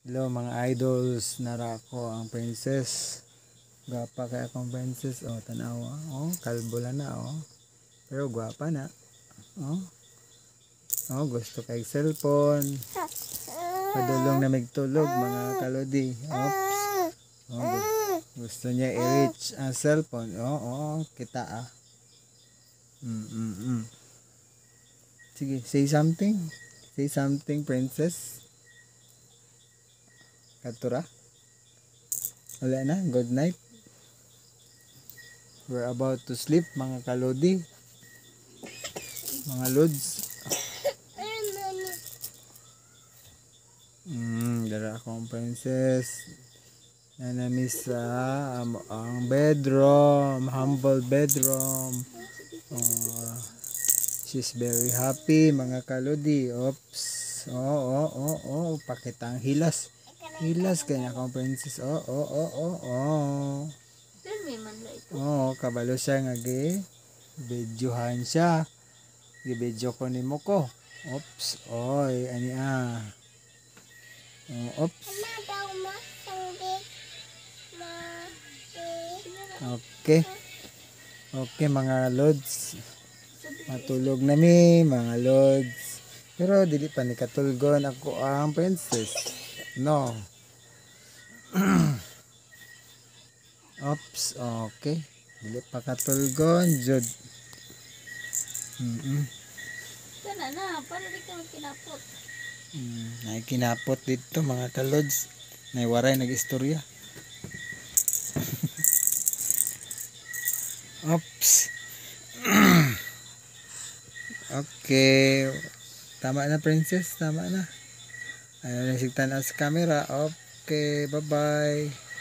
Hello mga idols, nara ko ang princess. Gwapa kaya akong princess. Oh, tanawa. Oh, kalbo lang na oh. Pero gwapa na. Oh. Oh, gusto kay cellphone. Padulong na magtulog mga kalodi. Oops. Oh, gusto niya i-reach ang cellphone. Oh, kita ah. Sige, say something. Say something, princess. Katura. Wala na, good night. We're about to sleep mga kalodi. Mga lods. Dara akong princess. Nanamiss sa ang bedroom, humble bedroom. She's very happy mga kalodi. Oops. Oh, pakita ang hilas. Hilas kanya akong princess. Oh. Kabalo siya nga videohan siya. Gi-video ko nimo ko. Oops. Oy, ani ah. Oops. Okay mga lods. Matulog na mi mga lods. Pero dili pa ni katulgon ako ang princess. No. Oops, okay. Dili pa katulgon jud. Sana na, para di ka kinapot. Kinapot dito mga kalods. Naiwaray nag-istorya. Oops. Okay. Tama na princess, tama na. Ayaw na sigtan sa camera. Okay, bye-bye.